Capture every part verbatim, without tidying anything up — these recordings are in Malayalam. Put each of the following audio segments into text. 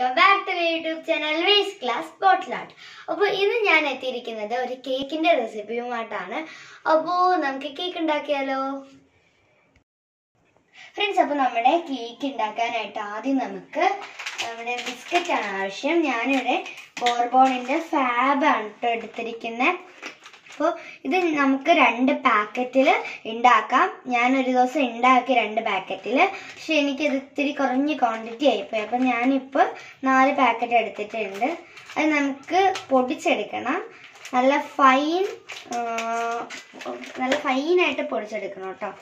welcome back to my YouTube channel Waste Class Bottle Art. അപ്പോൾ ഇന്ന് ഞാൻ എത്തിയിരിക്കുന്നത് ഒരു കേക്കിന്റെ റെസിപ്പിയുമായിട്ടാണ്. അപ്പോൾ നമുക്ക് കേക്ക് ഉണ്ടാക്കിയാലോ? ഫ്രണ്ട്സ്, അപ്പോൾ നമ്മുടെ കേക്ക് ഉണ്ടാക്കാനായിട്ട് ആദ്യം നമുക്ക് നമ്മുടെ ബിസ്ക്കറ്റ് ആണ് ആവശ്യം. ഞാനിവിടെ ബോർബോണിന്റെ ഫാബ് ആണ് എടുത്തിരിക്കുന്നത്. അപ്പോൾ ഇത് നമുക്ക് രണ്ട് പാക്കറ്റിൽ ഉണ്ടാക്കാം. ഞാനൊരു ദിവസം ഉണ്ടാക്കി രണ്ട് പാക്കറ്റിൽ. പക്ഷെ എനിക്കിത് ഇത്തിരി കുറഞ്ഞ ക്വാണ്ടിറ്റി ആയിപ്പോയി. അപ്പം ഞാനിപ്പോൾ നാല് പാക്കറ്റ് എടുത്തിട്ടുണ്ട്. അത് നമുക്ക് പൊടിച്ചെടുക്കണം. നല്ല ഫൈൻ നല്ല ഫൈനായിട്ട് പൊടിച്ചെടുക്കണം കേട്ടോ.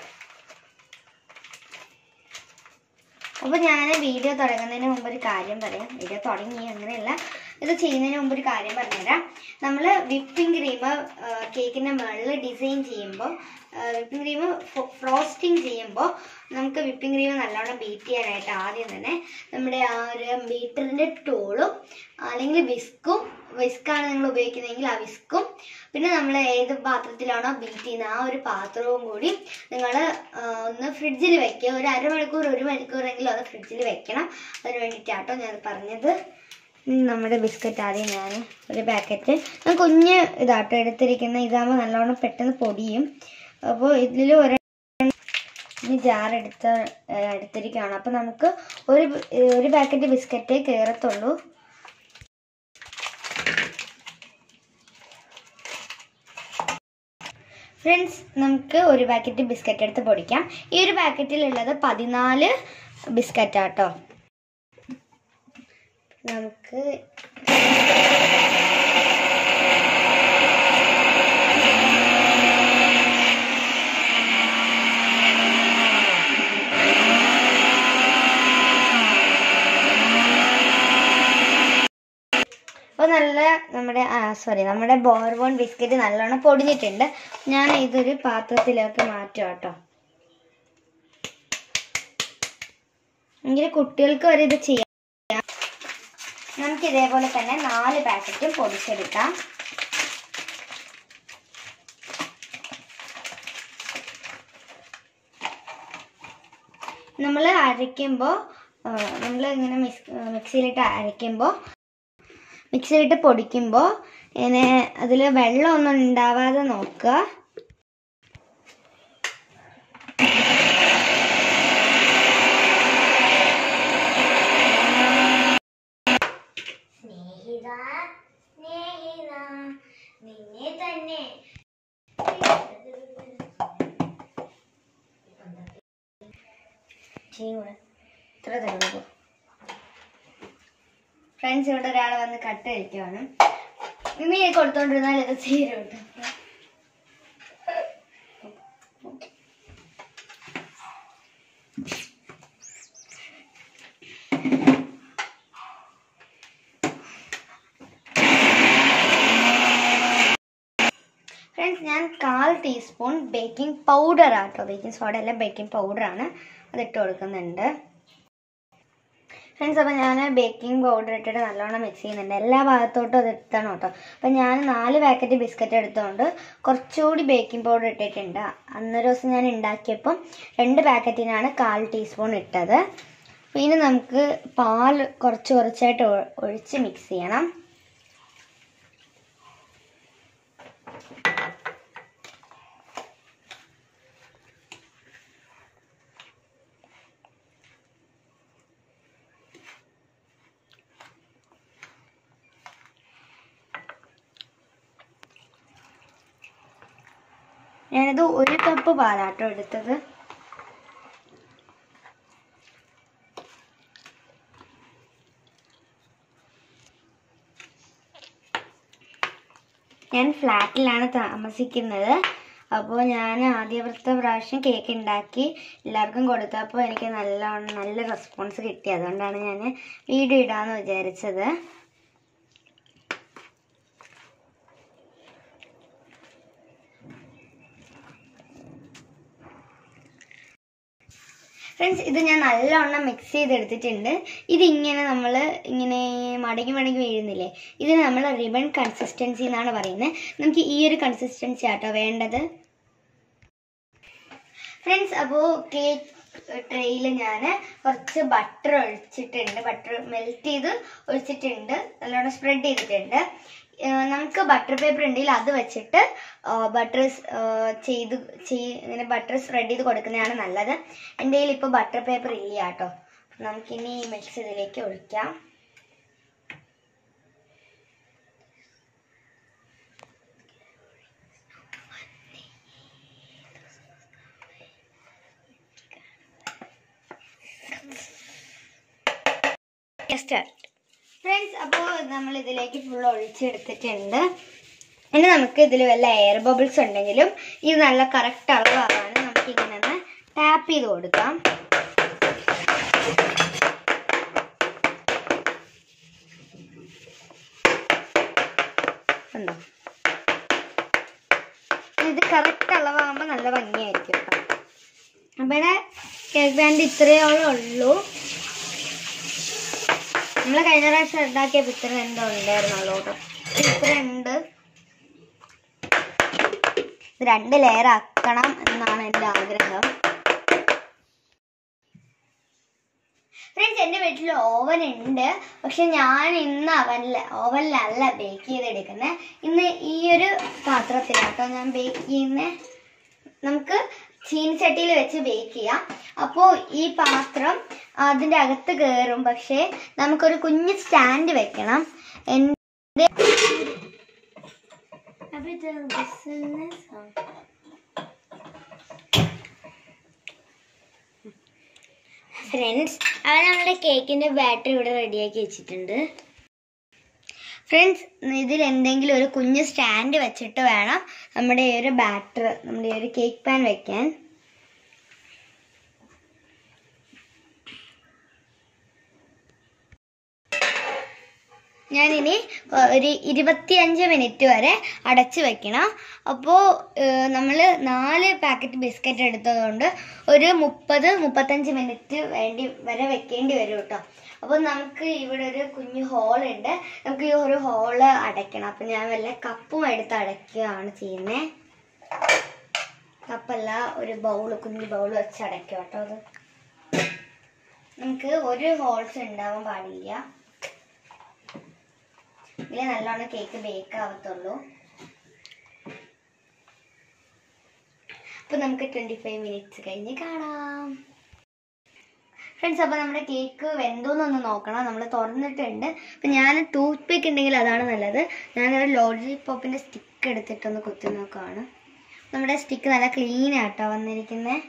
അപ്പോൾ ഞാൻ വീഡിയോ തുടങ്ങുന്നതിന് മുമ്പ് ഒരു കാര്യം പറയാം. വീഡിയോ തുടങ്ങി അങ്ങനെയല്ല, ഇത് ചെയ്യുന്നതിന് മുമ്പ് ഒരു കാര്യം പറഞ്ഞുതരാം. നമ്മൾ വിപ്പിംഗ് ക്രീം കേക്കിൻ്റെ മുകളിൽ ഡിസൈൻ ചെയ്യുമ്പോൾ, വിപ്പിംഗ് ക്രീം ഫ്രോസ്റ്റിംഗ് ചെയ്യുമ്പോൾ നമുക്ക് വിപ്പിംഗ് ക്രീം നല്ലോണം ബീറ്റ് ചെയ്യാനായിട്ട് ആദ്യം തന്നെ നമ്മുടെ ആ ഒരു ബീറ്ററിൻ്റെ ടൂളും അല്ലെങ്കിൽ വിസ്കും, വിസ്ക്കാണ് നിങ്ങൾ ഉപയോഗിക്കുന്നതെങ്കിൽ ആ വിസ്കും, പിന്നെ നമ്മൾ ഏത് പാത്രത്തിലാണോ ബീറ്റ് ചെയ്യുന്നത് ആ ഒരു പാത്രവും കൂടി നിങ്ങൾ ഒന്ന് ഫ്രിഡ്ജിൽ വെക്കുക. ഒരു അരമണിക്കൂർ ഒരു മണിക്കൂറെങ്കിലും അത് ഫ്രിഡ്ജിൽ വെക്കണം. അതിന് വേണ്ടിയിട്ടാട്ടോ ഞാൻ പറഞ്ഞത്. നമ്മുടെ ബിസ്ക്കറ്റ് ആദ്യം ഞാൻ ഒരു പാക്കറ്റ്, ഞാൻ കുഞ്ഞ് ഇതാട്ടോ എടുത്തിരിക്കുന്ന. ഇതാകുമ്പോൾ നല്ലോണം പെട്ടെന്ന് പൊടിയും. അപ്പോൾ ഇതിൽ ഒരു ജാർ എടുത്ത എടുത്തിരിക്കുകയാണ്. അപ്പോൾ നമുക്ക് ഒരു ഒരു പാക്കറ്റ് ബിസ്ക്കറ്റേ കയറത്തുള്ളൂ. ഫ്രണ്ട്സ്, നമുക്ക് ഒരു പാക്കറ്റ് ബിസ്ക്കറ്റ് എടുത്ത് പൊടിക്കാം. ഈ ഒരു പാക്കറ്റിലുള്ളത് പതിനാല് ബിസ്ക്കറ്റാട്ടോ. നമുക്ക് അപ്പോൾ നല്ല നമ്മുടെ സോറി നമ്മുടെ ബോർബോൺ ബിസ്ക്കറ്റ് നല്ലോണം പൊടിഞ്ഞിട്ടുണ്ട്. ഞാൻ ഇതൊരു പാത്രത്തിലേക്ക് മാറ്റും കേട്ടോ. എങ്കിൽ കുട്ടികൾക്ക് വരെ ഇത് ചെയ്യാം. നമുക്ക് ഇതേപോലെ തന്നെ നാല് പാക്കറ്റും പൊടിച്ചെടുക്കാം. നമ്മൾ അരയ്ക്കുമ്പോൾ നമ്മൾ ഇങ്ങനെ മിക്സ് മിക്സിയിലിട്ട് അരയ്ക്കുമ്പോൾ മിക്സിയിലിട്ട് പൊടിക്കുമ്പോൾ ഇങ്ങനെ അതിൽ വെള്ളമൊന്നും ഉണ്ടാവാതെ നോക്കുക. നിന്നെ തന്നെ ഇത്ര തരുള്ളൂ. ഫ്രണ്ട്സ്, ഇവിടെ ഒരാൾ വന്ന് കട്ട് കഴിക്കുവാണ്. ഇനി കൊടുത്തോണ്ടിരുന്നാൽ ഇത് തീരെ കിട്ടും. ഫ്രണ്ട്സ്, ഞാൻ കാൽ ടീസ്പൂൺ ബേക്കിംഗ് പൗഡർ ആട്ടോ, ബേക്കിംഗ് സോഡ അല്ല ബേക്കിംഗ് പൗഡറാണ്, അതിട്ട് കൊടുക്കുന്നുണ്ട്. ഫ്രണ്ട്സ്, അപ്പോൾ ഞാൻ ബേക്കിംഗ് പൗഡർ ഇട്ടിട്ട് നല്ലോണം മിക്സ് ചെയ്യുന്നുണ്ട്. എല്ലാ ഭാഗത്തോട്ടും അത് എത്തണം കേട്ടോ. അപ്പം ഞാൻ നാല് പാക്കറ്റ് ബിസ്ക്കറ്റ് എടുത്തുകൊണ്ട് കുറച്ചുകൂടി ബേക്കിംഗ് പൗഡർ ഇട്ടിട്ടുണ്ട്. അന്നൊരു ദിവസം ഞാൻ ഉണ്ടാക്കിയപ്പം രണ്ട് പാക്കറ്റിനാണ് കാൽ ടീസ്പൂൺ ഇട്ടത്. അപ്പോൾ ഇനി നമുക്ക് പാൽ കുറച്ച് കുറച്ചായിട്ട് ഒഴിച്ച് മിക്സ് ചെയ്യണം. ഞാനിത് ഒരു കപ്പ് പാലാട്ടോ എടുത്തത്. ഞാൻ ഫ്ലാറ്റിലാണ് താമസിക്കുന്നത്. അപ്പോൾ ഞാൻ ആദ്യത്തെ പ്രാവശ്യം കേക്ക് ഉണ്ടാക്കി എല്ലാവർക്കും കൊടുത്തപ്പോൾ എനിക്ക് നല്ല നല്ല റെസ്പോൺസ് കിട്ടി. അതുകൊണ്ടാണ് ഞാൻ വീഡിയോ ഇടാമെന്ന് വിചാരിച്ചത്. ഫ്രണ്ട്സ്, ഇത് ഞാൻ നല്ലവണ്ണം മിക്സ് ചെയ്തെടുത്തിട്ടുണ്ട്. ഇതിങ്ങനെ നമ്മൾ ഇങ്ങനെ മടങ്ങി മടങ്ങി വീഴുന്നില്ലേ, ഇതിന് നമ്മൾ റിബൺ കൺസിസ്റ്റൻസി എന്നാണ് പറയുന്നത്. നമുക്ക് ഈ ഒരു കൺസിസ്റ്റൻസി ആട്ടോ വേണ്ടത്. ഫ്രണ്ട്സ്, അപ്പോൾ കേക്ക് ട്രേയിൽ ഞാൻ കുറച്ച് ബട്ടർ ഒഴിച്ചിട്ടുണ്ട്. ബട്ടർ മെൽറ്റ് ചെയ്ത് ഒഴിച്ചിട്ടുണ്ട്, നല്ലോണം സ്പ്രെഡ് ചെയ്തിട്ടുണ്ട്. നമുക്ക് ബട്ടർ പേപ്പർ ഉണ്ടെങ്കിൽ അത് വെച്ചിട്ട് ബട്ടർ ചെയ്ത് ഇങ്ങനെ ബട്ടർ സ്പ്രെഡ് ചെയ്ത് കൊടുക്കുന്നതാണ് നല്ലത്. എൻ്റെ കയ്യിൽ ഇപ്പോൾ ബട്ടർ പേപ്പർ ഇല്ല കേട്ടോ. നമുക്കിനി മിക്സ് ഇതിലേക്ക് ഒഴിക്കാം. ഫ്രണ്ട്സ്, അപ്പോൾ നമ്മൾ ഇതിലേക്ക് ഫുൾ ഒഴിച്ചെടുത്തിട്ടുണ്ട്. ഇനി നമുക്ക് ഇതിൽ വല്ല എയർ ബബിൾസ് ഉണ്ടെങ്കിലും ഇത് നല്ല കറക്റ്റ് അളവാണ്. നമുക്കിങ്ങനെ ഒന്ന് ടാപ്പ് ചെയ്ത് കൊടുക്കാം. ഇത് കറക്റ്റ് അളവാകുമ്പോൾ നല്ല ഭംഗിയായിരിക്കും കേട്ടോ. അപ്പോൾ കേക്ക് ബാൻഡ് ഇത്രയോളം ഉള്ളൂ. നമ്മൾ കഴിഞ്ഞ പ്രാവശ്യം ഉണ്ടാക്കിയപ്പോൾ ഇത്ര എന്തോ ഉണ്ടായിരുന്നുള്ളൂ കേട്ടോ. ഇത്ര ഉണ്ട്. ഇത് രണ്ട് ലെയർ ആക്കണം എന്നാണ് എൻ്റെ ആഗ്രഹം. ഫ്രണ്ട്സ്, എൻ്റെ വീട്ടിൽ ഓവൻ ഉണ്ട്. പക്ഷെ ഞാൻ ഇന്ന് അവനിൽ ഓവനിലല്ല ബേക്ക് ചെയ്തെടുക്കുന്നത്. ഇന്ന് ഈ ഒരു പാത്രത്തിലാട്ടോ ഞാൻ ബേക്ക് ചെയ്യുന്നത്. നമുക്ക് ചീനിച്ചട്ടിയിൽ വെച്ച് ബേക്ക് ചെയ്യാം. അപ്പോൾ ഈ പാത്രം അതിൻ്റെ അകത്ത് കയറും. പക്ഷേ നമുക്കൊരു കുഞ്ഞ് സ്റ്റാൻഡ് വെക്കണം. എൻ്റെ ഫ്രണ്ട്സ്, അവൻ നമ്മുടെ കേക്കിൻ്റെ ബാറ്ററി ഇവിടെ റെഡിയാക്കി വെച്ചിട്ടുണ്ട്. ഫ്രണ്ട്സ്, ഇതിൽ എന്തെങ്കിലും ഒരു കുഞ്ഞ് സ്റ്റാൻഡ് വെച്ചിട്ട് വേണം നമ്മുടെ ഈ ഒരു ബാറ്റർ, നമ്മുടെ ഈ ഒരു കേക്ക് പാൻ വെക്കാൻ. ഞാനിനി ഒരു ഇരുപത്തിയഞ്ച് മിനിറ്റ് വരെ അടച്ച് വെക്കണം. അപ്പോൾ നമ്മൾ നാല് പാക്കറ്റ് ബിസ്ക്കറ്റ് എടുത്തതുകൊണ്ട് ഒരു മുപ്പത് മുപ്പത്തഞ്ച് മിനിറ്റ് വേണ്ടി വരെ വെക്കേണ്ടി വരും കേട്ടോ. അപ്പോൾ നമുക്ക് ഇവിടെ ഒരു കുഞ്ഞു ഹോളുണ്ട്. നമുക്ക് ഈ ഒരു ഹോള് അടയ്ക്കണം. അപ്പം ഞാൻ വല്ല കപ്പും എടുത്ത് അടയ്ക്കുകയാണ് ചെയ്യുന്നത്. കപ്പല്ല, ഒരു ബൗൾ, കുഞ്ഞു ബൗൾ വെച്ച് അടയ്ക്കുക കേട്ടോ. അത് നമുക്ക് ഒരു ഹോൾസ് ഉണ്ടാവാൻ പാടില്ല. ഇതിൽ നല്ലോണം കേക്ക് ബേക്ക് ആവത്തുള്ളൂ. അപ്പൊ നമുക്ക് ട്വന്റി ഫൈവ് മിനിറ്റ്സ് കഴിഞ്ഞ് കാണാം. ഫ്രണ്ട്സ്, അപ്പോൾ നമ്മുടെ കേക്ക് വെന്തോന്നൊന്ന് നോക്കണം. നമ്മൾ തുറന്നിട്ടുണ്ട്. അപ്പം ഞാൻ ടൂത്ത് പിക്ക് ഉണ്ടെങ്കിൽ അതാണ് നല്ലത്. ഞാനൊരു ലോലിപോപ്പിൻ്റെ സ്റ്റിക്ക് എടുത്തിട്ടൊന്ന് കുത്തി നോക്കുകയാണ്. നമ്മുടെ സ്റ്റിക്ക് നല്ല ക്ലീൻ ആട്ടോ വന്നിരിക്കുന്നത്.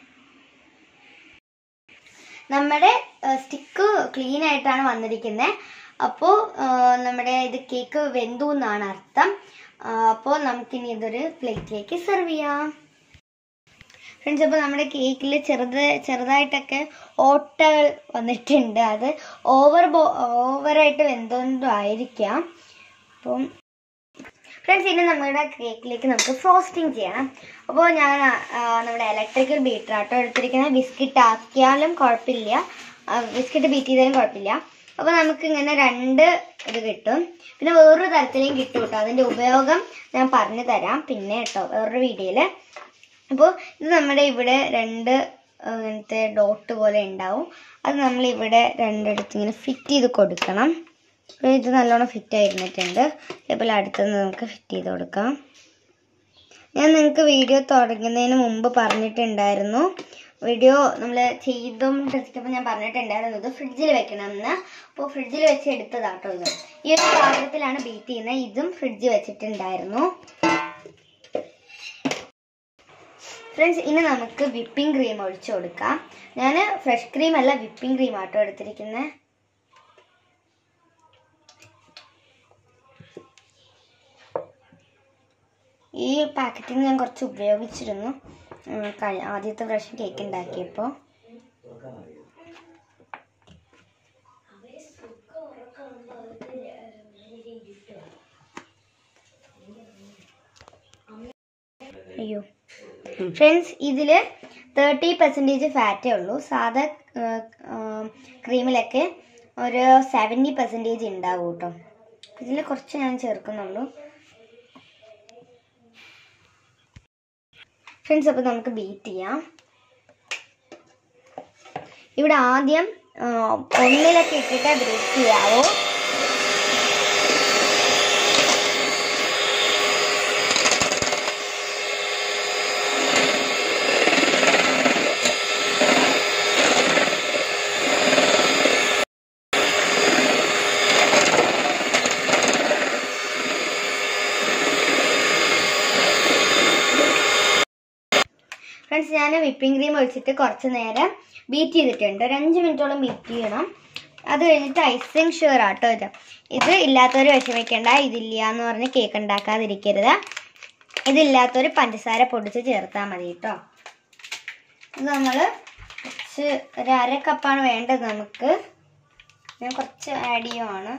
നമ്മുടെ സ്റ്റിക്ക് ക്ലീൻ ആയിട്ടാണ് വന്നിരിക്കുന്നത്. അപ്പോൾ നമ്മുടെ ഇത് കേക്ക് വെന്തു എന്നാണ് അർത്ഥം. അപ്പോൾ നമുക്കിനി ഇതൊരു പ്ലേറ്റിലേക്ക് സെർവ് ചെയ്യാം. ഫ്രണ്ട്സ്, അപ്പോൾ നമ്മുടെ കേക്കിൽ ചെറുത് ചെറുതായിട്ടൊക്കെ ഓട്ടകൾ വന്നിട്ടുണ്ട്. അത് ഓവർ ബോ ഓവറായിട്ട് വെന്തോണ്ടും ആയിരിക്കാം. അപ്പം ഫ്രണ്ട്സ്, ഇനി നമ്മുടെ കേക്കിലേക്ക് നമുക്ക് ഫ്രോസ്റ്റിംഗ് ചെയ്യണം. അപ്പോൾ ഞാൻ നമ്മുടെ ഇലക്ട്രിക്കൽ ബീറ്റർ ആട്ടോ എടുത്തിരിക്കുന്നത്. ബിസ്ക്കറ്റ് ആക്കിയാലും കുഴപ്പമില്ല, ബിസ്ക്കറ്റ് ബീറ്റ് ചെയ്താലും കുഴപ്പമില്ല. അപ്പോൾ നമുക്ക് ഇങ്ങനെ രണ്ട് ഇത് കിട്ടും. പിന്നെ വേറൊരു തരത്തിലേയും കിട്ടും കേട്ടോ. അതിൻ്റെ ഉപയോഗം ഞാൻ പറഞ്ഞു തരാം പിന്നെ കേട്ടോ വേറൊരു വീഡിയോയിൽ. അപ്പോൾ ഇത് നമ്മുടെ ഇവിടെ രണ്ട് ഇങ്ങനത്തെ ഡോട്ട് പോലെ ഉണ്ടാവും. അത് നമ്മളിവിടെ രണ്ടിടത്ത് ഇങ്ങനെ ഫിറ്റ് ചെയ്ത് കൊടുക്കണം. അപ്പോൾ ഇത് നല്ലോണം ഫിറ്റ് ആയിരുന്നിട്ടുണ്ട്. അതേപോലെ അടുത്തത് നമുക്ക് ഫിറ്റ് ചെയ്ത് കൊടുക്കാം. ഞാൻ നിങ്ങൾക്ക് വീഡിയോ തുടങ്ങുന്നതിന് മുമ്പ് പറഞ്ഞിട്ടുണ്ടായിരുന്നു, വീഡിയോ നമ്മൾ ചെയ്തുകൊണ്ടിരിക്കുമ്പോൾ ഞാൻ പറഞ്ഞിട്ടുണ്ടായിരുന്നു ഇത് ഫ്രിഡ്ജിൽ വെക്കണമെന്ന്. അപ്പോൾ ഫ്രിഡ്ജിൽ വെച്ച് എടുത്തതാട്ടോ ഇത്. ഈ ഒരു പാത്രത്തിലാണ് ബീറ്റ് ചെയ്യുന്നത്. ഇതും ഫ്രിഡ്ജിൽ വെച്ചിട്ടുണ്ടായിരുന്നു. ഫ്രണ്ട്സ്, ഇനി നമുക്ക് വിപ്പിംഗ് ക്രീം ഒഴിച്ചു കൊടുക്കാം. ഞാൻ ഫ്രഷ് ക്രീം അല്ല വിപ്പിംഗ് ക്രീം ആട്ടോ എടുത്തിരിക്കുന്നത്. ഈ പാക്കറ്റിൽ ഞാൻ കുറച്ച് ഉപയോഗിച്ചിരുന്നു ആദ്യത്തെ പ്രാവശ്യം കേക്ക് ഉണ്ടാക്കിയപ്പോൾ. അയ്യോ ഫ്രണ്ട്സ്, ഇതിൽ തേർട്ടി പെർസെൻറ്റേജ് ഫാറ്റേ ഉള്ളൂ. സാധാ ക്രീമിലൊക്കെ ഒരു സെവൻറ്റി പെർസെൻറ്റേജ് ഉണ്ടാവും കേട്ടോ. ഇതിൽ കുറച്ച് ഞാൻ ചേർക്കുന്നുള്ളൂ. ഫ്രണ്ട്സ്, അപ്പോൾ നമുക്ക് ബീറ്റ് ചെയ്യാം. ഇവിടെ ആദ്യം ഒന്നിലൊക്കെ ഇട്ടിട്ട് ബ്രേക്ക് ചെയ്യാവൂ. ഫ്രണ്ട്സ്, ഞാൻ വിപ്പിംഗ് ക്രീം ഒഴിച്ചിട്ട് കുറച്ച് നേരം ബീറ്റ് ചെയ്തിട്ടുണ്ട്. ഒരു അഞ്ച് മിനിറ്റോളം ബീറ്റ് ചെയ്യണം. അത് കഴിഞ്ഞിട്ട് ഐസിങ് ഷുഗർ ആട്ടോ ഇത്. ഇത് ഇല്ലാത്തവർ വിഷമിക്കേണ്ട, ഇതില്ല എന്ന് പറഞ്ഞ് കേക്ക് ഉണ്ടാക്കാതിരിക്കരുത്. ഇതില്ലാത്തവർ പഞ്ചസാര പൊടിച്ച് ചേർത്താൽ മതി കേട്ടോ. ഇത് നമ്മൾ കുറച്ച് ഒരു അര കപ്പാണ് വേണ്ടത് നമുക്ക്. ഞാൻ കുറച്ച് ആഡ് ചെയ്യുവാണ്.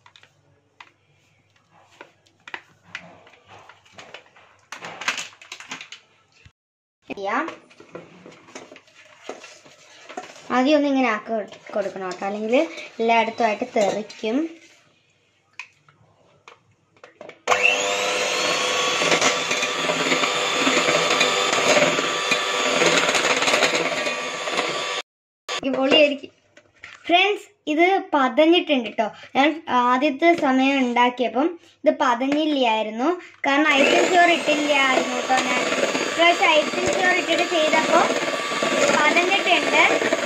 ആദ്യം ഒന്ന് ഇങ്ങനെ ആക്കി കൊടുക്കണം കേട്ടോ, അല്ലെങ്കിൽ എല്ലായിടത്തുമായിട്ട് തെറിക്കും. പൊളിയായിരിക്കും. ഫ്രണ്ട്സ്, ഇത് പതഞ്ഞിട്ടുണ്ട് കേട്ടോ. ഞാൻ ആദ്യത്തെ സമയം ഉണ്ടാക്കിയപ്പം ഇത് പതഞ്ഞില്ലായിരുന്നു, കാരണം ഐസിങ് ഷുഗർ ഇട്ടില്ലായിരുന്നു കേട്ടോ. ഞാൻ ഇപ്രാവശ്യം ഐസിങ് ഷുഗർ ഇട്ടിട്ട് ചെയ്തപ്പോൾ പതഞ്ഞിട്ടുണ്ട്.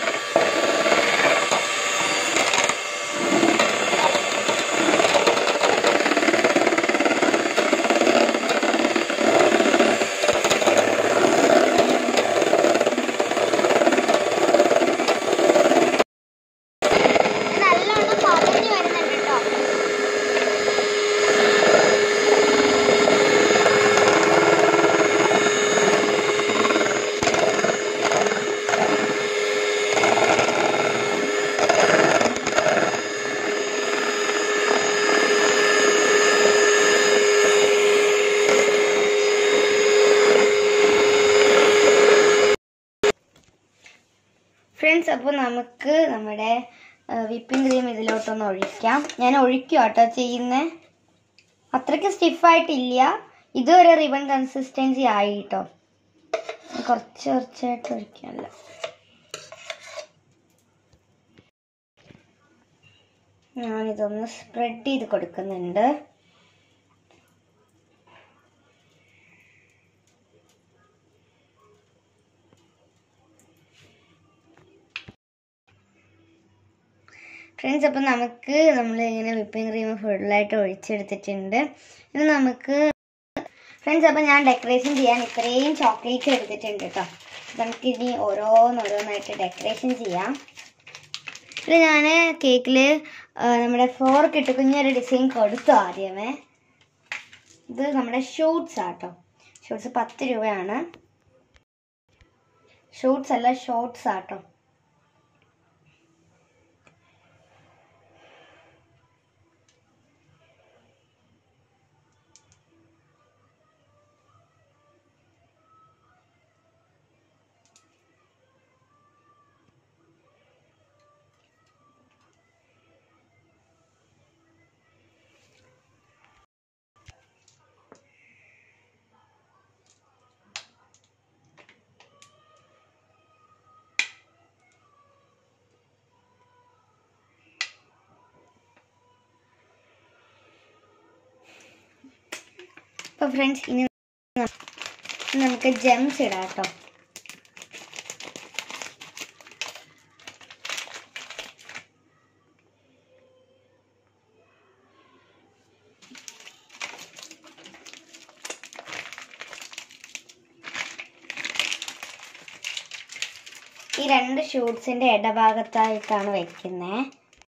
ഫ്രണ്ട്സ്, അപ്പോൾ നമുക്ക് നമ്മുടെ വിപ്പിംഗ് ക്രീം ഇതിലോട്ടൊന്ന് ഒഴിക്കാം. ഞാൻ ഒഴിക്കുക കേട്ടോ ചെയ്യുന്നത്. അത്രയ്ക്ക് സ്റ്റിഫായിട്ടില്ല, ഇതൊരു റിബൺ കൺസിസ്റ്റൻസി ആയി കേട്ടോ. കുറച്ച് കുറച്ചായിട്ട് ഒഴിക്കാമല്ല. ഞാനിതൊന്ന് സ്പ്രെഡ് ചെയ്ത് കൊടുക്കുന്നുണ്ട്. ഫ്രണ്ട്സ്, അപ്പം നമുക്ക് നമ്മൾ ഇങ്ങനെ വിപ്പിംഗ് ക്രീം ഫുള്ളായിട്ട് ഒഴിച്ചെടുത്തിട്ടുണ്ട്. ഇനി നമുക്ക് ഫ്രണ്ട്സ്, അപ്പം ഞാൻ ഡെക്കറേഷൻ ചെയ്യാൻ ഇത്രയും ചോക്ലേറ്റ്സ് എടുത്തിട്ടുണ്ട് കേട്ടോ. നമുക്കിനി ഓരോന്നോരോന്നായിട്ട് ഡെക്കറേഷൻ ചെയ്യാം. ഇത് ഞാൻ കേക്കിൽ നമ്മുടെ ഫോർക്ക് ഇട്ട് കുഞ്ഞൊരു ഡിസൈൻ കൊടുത്തു ആദ്യമേ. ഇത് നമ്മുടെ ഷൂട്ട്സ് ആട്ടോ. ഷൂട്ട്സ് പത്ത് രൂപയാണ്. ഷൂട്ട്സ് അല്ല, ഷോർട്ട്സ് ആട്ടോ. അപ്പോൾ ഫ്രണ്ട്സ്, ഇനി നമുക്ക് ജെംസ് ഇടാം കേട്ടോ. ഈ രണ്ട് ഷൂട്ട്സിന്റെ ഇടഭാഗത്തായിട്ടാണ് വെക്കുന്നത്.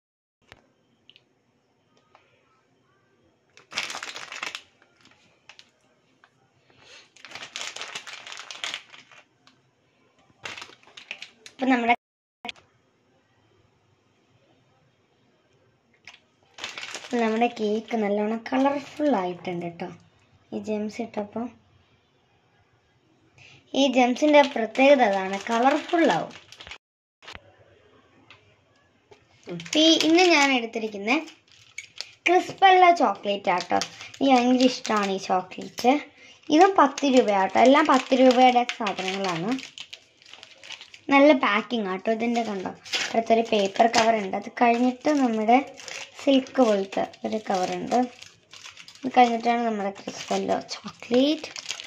അപ്പം നമ്മുടെ നമ്മുടെ കേക്ക് നല്ലോണം കളർഫുൾ ആയിട്ടുണ്ട് കേട്ടോ. ഈ ജെംസ് ഇട്ടപ്പോൾ ഈ ജെംസിൻ്റെ പ്രത്യേകത അതാണ്, കളർഫുള്ളാവും. ഈ ഇന്ന് ഞാൻ എടുത്തിരിക്കുന്നത് ക്രിസ്പല്ല ചോക്ലേറ്റ് ആട്ടോ. എനിക്ക് ഭയങ്കര ഇഷ്ടമാണ് ഈ ചോക്ലേറ്റ്. ഇതും പത്ത് രൂപയാട്ടോ. എല്ലാം പത്ത് രൂപയുടെ സാധനങ്ങളാണ്. നല്ല പാക്കിംഗ് ആട്ടോ ഇതിൻ്റെ. കണ്ടോ, അടുത്തൊരു പേപ്പർ കവർ ഉണ്ട്. അത് കഴിഞ്ഞിട്ട് നമ്മുടെ സിൽക്ക് പോലത്തെ ഒരു കവറുണ്ട്. ഇത് കഴിഞ്ഞിട്ടാണ് നമ്മുടെ ക്രിസ്പല്ലോ ചോക്ലേറ്റ്.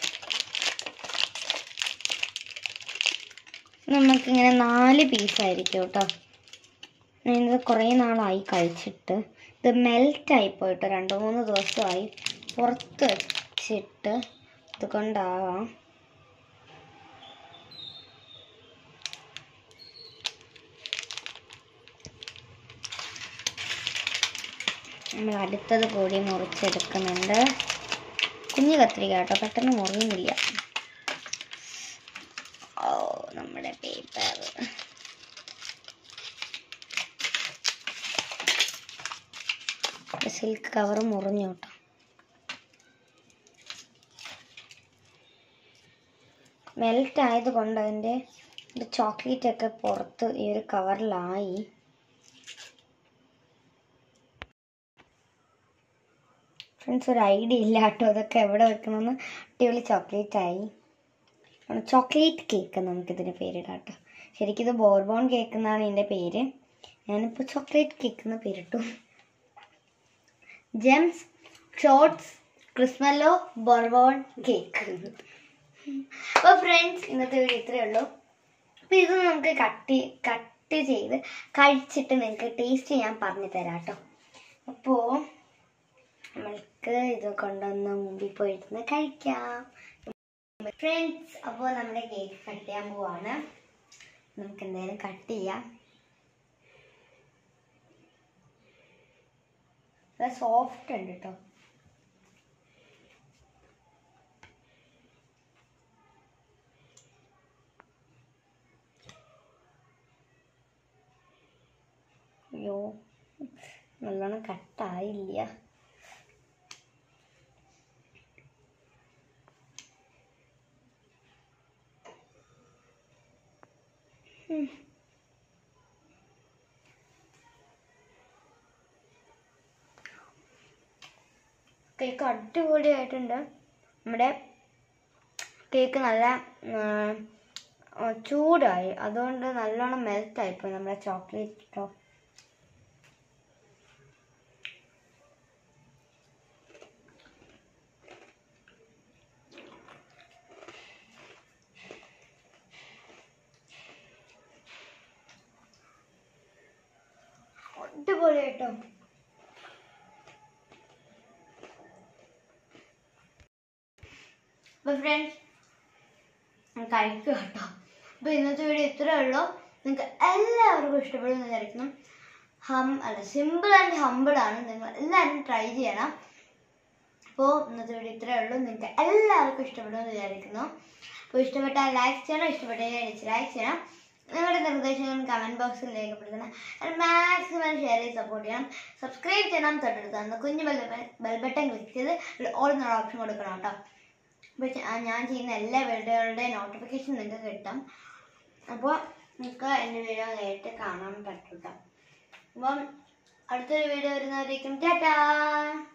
നമുക്കിങ്ങനെ നാല് പീസായിരിക്കും കേട്ടോ. ഞാനിത് കുറേ നാളായി കഴിച്ചിട്ട്. ഇത് മെൽറ്റായി പോയിട്ട് രണ്ട് മൂന്ന് ദിവസമായി പുറത്ത് വെച്ചിട്ട്. ഇതുകൊണ്ടാവാം. നമ്മൾ അടുത്തത് കൂടി മുറിച്ചെടുക്കുന്നുണ്ട്. കുഞ്ഞു കത്രിക കേട്ടോ, പെട്ടെന്ന് മുറിയുന്നില്ല. ഓ, നമ്മുടെ പേപ്പർ. സിൽക്ക് കവർ മുറിഞ്ഞു കേട്ടോ. മെൽറ്റ് ആയത് കൊണ്ട് അതിൻ്റെ ചോക്ലേറ്റ് ഒക്കെ പുറത്ത് ഈ ഒരു കവറിലായി. ഫ്രണ്ട്സ്, ഒരു ഐഡിയ ഇല്ല കേട്ടോ ഇതൊക്കെ എവിടെ വെക്കണമെന്ന്. അടിപൊളി ചോക്ലേറ്റ് ആയി. ചോക്ലേറ്റ് കേക്ക് നമുക്കിതിന് പേരിടാം കേട്ടോ. ശരിക്കും ഇത് ബോർബോൺ കേക്ക് എന്നാണ് ഇതിൻ്റെ പേര്. ഞാനിപ്പോൾ ചോക്ലേറ്റ് കേക്ക് എന്ന് പേരിട്ടു. Gems shorts Crismallow Bourbon cake. അപ്പോൾ ഫ്രണ്ട്സ്, ഇന്നത്തെ വീഡിയോ ഇത്രയേ ഉള്ളൂ. അപ്പോൾ ഇത് നമുക്ക് കട്ട് കട്ട് ചെയ്ത് കഴിച്ചിട്ട് നിങ്ങൾക്ക് ടേസ്റ്റ് ഞാൻ പറഞ്ഞു തരാം കേട്ടോ. അപ്പോൾ നമ്മൾക്ക് ഇത് കൊണ്ടുവന്ന് മുമ്പിൽ പോയിരുന്ന് കഴിക്കാം ഫ്രണ്ട്സ്. അപ്പോൾ നമ്മുടെ കേക്ക് കട്ട് ചെയ്യാൻ പോവാണ്. നമുക്ക് എന്തായാലും കട്ട് ചെയ്യാം. സോഫ്റ്റ് ഉണ്ട് കേട്ടോ. അയ്യോ, നല്ലോണം കട്ടായില്ല. കേക്ക് അടിപൊളിയായിട്ടുണ്ട്. നമ്മുടെ കേക്ക് നല്ല ചൂടായി, അതുകൊണ്ട് നല്ലോണം മെൽറ്റായിപ്പോയി നമ്മുടെ ചോക്ലേറ്റ് കേട്ടോ. അടിപൊളിയായിട്ടോ. അപ്പോൾ ഫ്രണ്ട്സ്, കഴിക്കുക കേട്ടോ. അപ്പോൾ ഇന്നത്തെ വീഡിയോ ഇത്രയേ ഉള്ളൂ. നിങ്ങൾക്ക് എല്ലാവർക്കും ഇഷ്ടപ്പെടുമെന്ന് വിചാരിക്കണം. ഹം അല്ല സിമ്പിൾ ആൻഡ് ഹമ്പിളാണ്. നിങ്ങൾ എല്ലാവരും ട്രൈ ചെയ്യണം. അപ്പോൾ ഇന്നത്തെ വീഡിയോ ഇത്രയേ ഉള്ളൂ. നിങ്ങൾക്ക് എല്ലാവർക്കും ഇഷ്ടപ്പെടുമെന്ന് വിചാരിക്കുന്നു. അപ്പോൾ ഇഷ്ടപ്പെട്ടാൽ ലൈക്ക് ചെയ്യണം, ഇഷ്ടപ്പെട്ടാൽ ഡിസ്ലൈക്ക് ചെയ്യണം. നിങ്ങളുടെ നിർദ്ദേശങ്ങൾ കമൻറ്റ് ബോക്സിൽ രേഖപ്പെടുത്തണം. മാക്സിമം ഷെയർ ചെയ്ത് സപ്പോർട്ട് ചെയ്യണം. സബ്സ്ക്രൈബ് ചെയ്യണം. തൊട്ടടുത്ത് കുഞ്ഞു ബെൽ ബെൽ ബട്ടൺ ക്ലിക്ക് ചെയ്ത് ഓൾ എന്നുള്ള ഓപ്ഷൻ കൊടുക്കണം കേട്ടോ. അപ്പോൾ ഞാൻ ചെയ്യുന്ന എല്ലാ വീഡിയോകളുടെയും നോട്ടിഫിക്കേഷൻ നിങ്ങൾക്ക് കിട്ടും. അപ്പോൾ നിങ്ങൾക്ക് എൻ്റെ വീഡിയോ നേരിട്ട് കാണാൻ പറ്റും കേട്ടോ. അപ്പം അടുത്തൊരു വീഡിയോ വരുന്നവരേക്കും ടാറ്റാ.